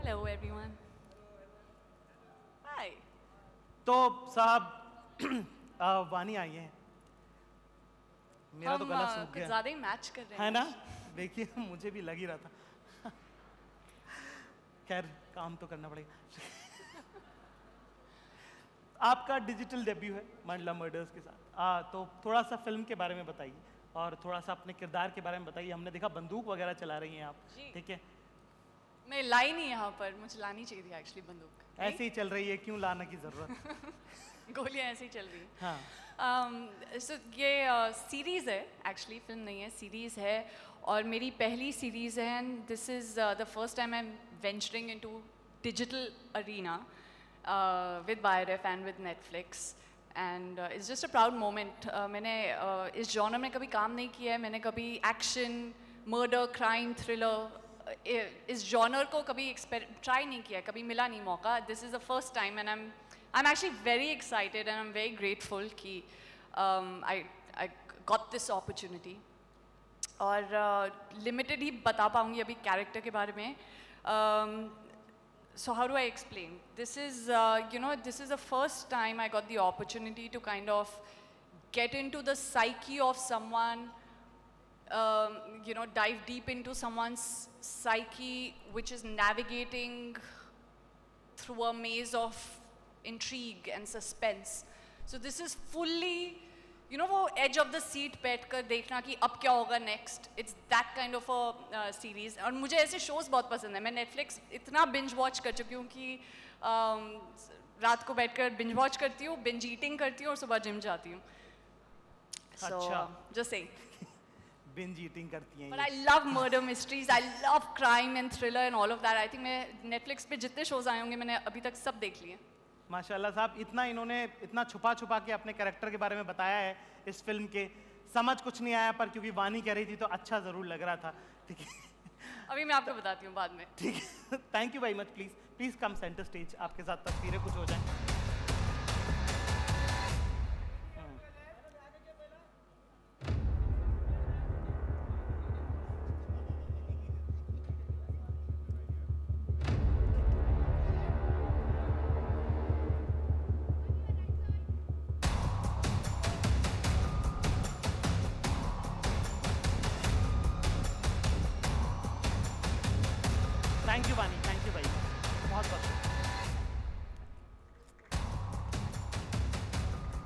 Hello everyone. Hi. तो साहब वानी आई हैं। मेरा तो गला सूख कुछ गया ज़्यादा ही मैच कर रहे हैं। है ना? देखिए मुझे भी लग ही रहा था। खैर काम तो करना पड़ेगा। आपका डिजिटल डेब्यू है मंडला मर्डर्स के साथ। तो थोड़ा सा फिल्म के बारे में बताइए और थोड़ा सा अपने किरदार के बारे में बताइए। हमने देखा बंदूक वगैरह चला रही हैं आप, ठीक है? मैं लाई नहीं यहाँ पर, मुझे लानी चाहिए थी एक्चुअली बंदूक। ऐसे ही चल रही है, क्यों लाने की जरूरत? गोलियाँ ऐसे ही चल रही हैं। हाँ। So, ये सीरीज़ है एक्चुअली, फिल्म नहीं है, सीरीज़ है और मेरी पहली सीरीज़ है and this is the first time I am venturing into digital arena with बायरफ and with Netflix and it's just a proud moment. मैंने इस जॉनर में कभी काम नहीं किया है, मैंने कभी एक्शन, मर्डर, क्राइम, थ्रिलर इस जॉनर को कभी ट्राई नहीं किया, कभी मिला नहीं मौका। This is the first time and I'm actually very excited and I'm very grateful कि I got this opportunity और limited ही बता पाऊँगी अभी character के बारे में। So how do I explain? This is this is the first time I got the opportunity to kind of get into the psyche of someone, dive deep into someone's psyche which is navigating through a maze of intrigue and suspense. So this is fully, वो edge of the seat बैठ कर देखना कि अब क्या होगा next. It's that kind of a series. और मुझे ऐसे shows बहुत पसंद है। मैं Netflix इतना binge watch कर चुकी हूँ कि रात को बैठकर binge watch करती हूँ, binge eating करती हूँ और सुबह जिम जाती हूँ. अच्छा. Just saying. binge eating करती हैं. But I love murder mysteries. I love crime and thriller and all of that. I think मैं Netflix पे जितने shows आए होंगे मैंने अभी तक सब देख लिए. माशाल्लाह साहब, इन्होंने इतना छुपा छुपा के अपने कैरेक्टर के बारे में बताया है इस फिल्म के, समझ कुछ नहीं आया पर क्योंकि वानी कह रही थी तो अच्छा ज़रूर लग रहा था, ठीक है? अभी मैं आपको बताती हूँ बाद में। ठीक है, thank you very much. Please come centre stage, आपके साथ तस्वीरें कुछ हो जाएं। Thank you, Vani.